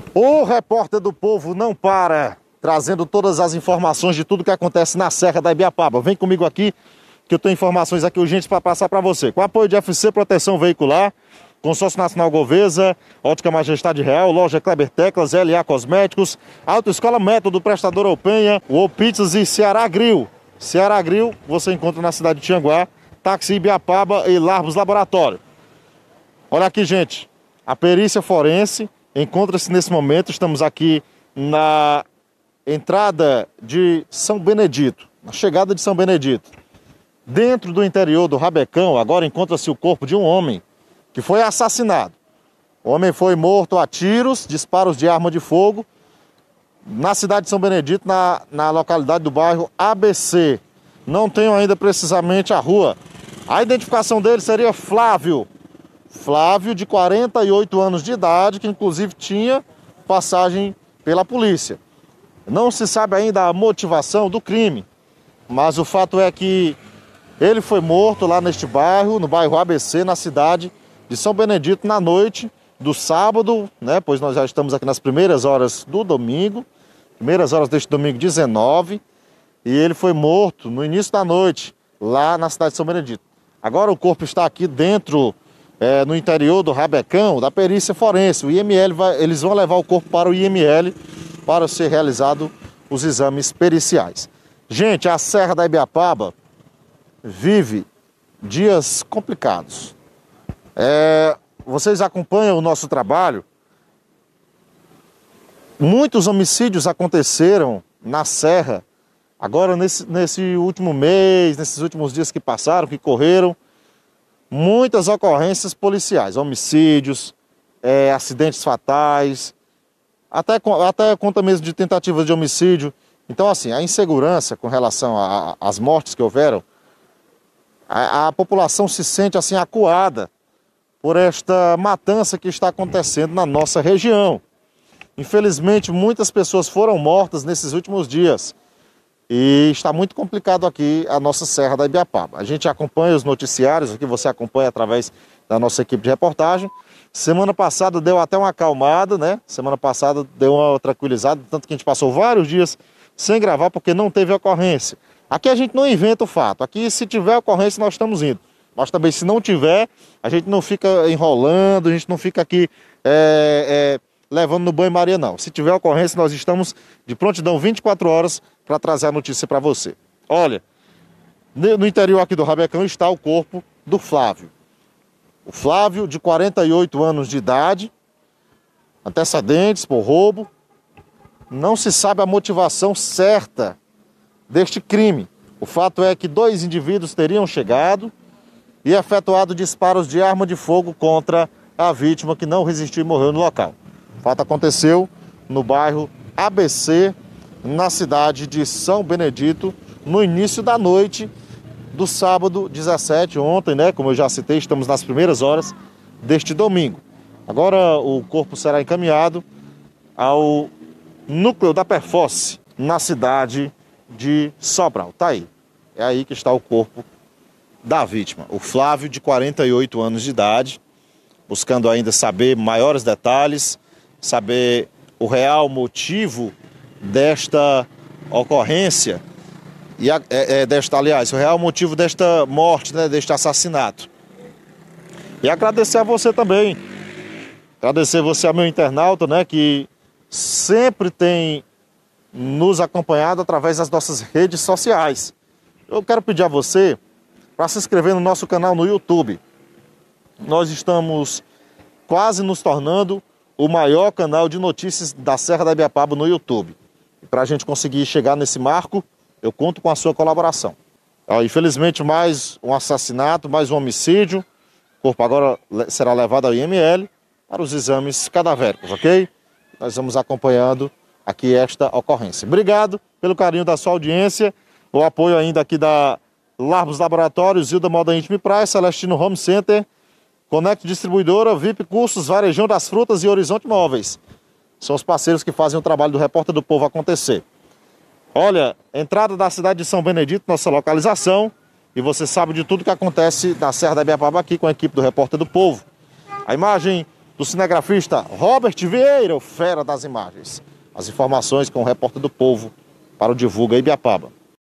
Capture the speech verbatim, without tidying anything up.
O Repórter do Povo não para, trazendo todas as informações de tudo que acontece na Serra da Ibiapaba. Vem comigo aqui, que eu tenho informações aqui urgentes para passar para você. Com apoio de F C Proteção Veicular, Consórcio Nacional Govesa, Ótica Majestade Real, Loja Kleber Teclas, L A Cosméticos, Autoescola Método, Prestador Penha, Wall Pizzas e Ceará Grill. Ceará Grill você encontra na cidade de Tianguá, Táxi Ibiapaba e Larbos Laboratório. Olha aqui, gente, a perícia forense encontra-se nesse momento, estamos aqui na entrada de São Benedito, na chegada de São Benedito. Dentro do interior do Rabecão, agora encontra-se o corpo de um homem que foi assassinado. O homem foi morto a tiros, disparos de arma de fogo, na cidade de São Benedito, na, na localidade do bairro A B C. Não tenho ainda precisamente a rua. A identificação dele seria Flávio. Flávio, de quarenta e oito anos de idade, que inclusive tinha passagem pela polícia. Não se sabe ainda a motivação do crime, mas o fato é que ele foi morto lá neste bairro, no bairro A B C, na cidade de São Benedito, na noite do sábado, né? Pois nós já estamos aqui nas primeiras horas do domingo, primeiras horas deste domingo dezenove, e ele foi morto no início da noite, lá na cidade de São Benedito. Agora o corpo está aqui dentro, é, no interior do Rabecão, da perícia forense. O I M L vai, eles vão levar o corpo para o I M L para ser realizado os exames periciais. Gente, a Serra da Ibiapaba vive dias complicados. É, vocês acompanham o nosso trabalho. Muitos homicídios aconteceram na Serra, agora nesse, nesse último mês, nesses últimos dias que passaram, que correram. Muitas ocorrências policiais, homicídios, é, acidentes fatais, até, até conta mesmo de tentativas de homicídio. Então, assim, a insegurança com relação às mortes que houveram, a, a população se sente assim acuada por esta matança que está acontecendo na nossa região. Infelizmente, muitas pessoas foram mortas nesses últimos dias e está muito complicado aqui a nossa Serra da Ibiapaba. A gente acompanha os noticiários, aqui você acompanha através da nossa equipe de reportagem. Semana passada deu até uma acalmada, né? Semana passada deu uma tranquilizada, tanto que a gente passou vários dias sem gravar porque não teve ocorrência. Aqui a gente não inventa o fato, aqui se tiver ocorrência nós estamos indo. Mas também se não tiver, a gente não fica enrolando, a gente não fica aqui é, é, levando no banho-maria não. Se tiver ocorrência nós estamos de prontidão vinte e quatro horas para trazer a notícia para você. Olha, no interior aqui do Rabecão está o corpo do Flávio. O Flávio, de quarenta e oito anos de idade, antecedentes por roubo. Não se sabe a motivação certa deste crime. O fato é que dois indivíduos teriam chegado e efetuado disparos de arma de fogo contra a vítima, que não resistiu e morreu no local. O fato aconteceu no bairro A B C, na cidade de São Benedito, no início da noite do sábado dezessete, ontem, né? Como eu já citei, estamos nas primeiras horas deste domingo. Agora o corpo será encaminhado ao núcleo da Perfosse, na cidade de Sobral. Tá aí. É aí que está o corpo da vítima, o Flávio, de quarenta e oito anos de idade, buscando ainda saber maiores detalhes, saber o real motivo desta ocorrência, e a, é, é, desta, aliás, o real motivo desta morte, né, deste assassinato. E agradecer a você também, agradecer você, a meu internauta, né, que sempre tem nos acompanhado através das nossas redes sociais. Eu quero pedir a você para se inscrever no nosso canal no YouTube. Nós estamos quase nos tornando o maior canal de notícias da Serra da Ibiapaba no YouTube. E para a gente conseguir chegar nesse marco, eu conto com a sua colaboração. Infelizmente, mais um assassinato, mais um homicídio. O corpo agora será levado ao I M L para os exames cadavéricos, ok? Nós vamos acompanhando aqui esta ocorrência. Obrigado pelo carinho da sua audiência, o apoio ainda aqui da Larbos Laboratórios, Zilda Moda Íntima e Praia, Celestino Home Center, Conect Distribuidora, V I P Cursos, Varejão das Frutas e Horizonte Móveis. São os parceiros que fazem o trabalho do Repórter do Povo acontecer. Olha, entrada da cidade de São Benedito, nossa localização, e você sabe de tudo que acontece na Serra da Ibiapaba aqui com a equipe do Repórter do Povo. A imagem do cinegrafista Robert Vieira, o fera das imagens. As informações com o repórter do Povo para o Divulga Ibiapaba.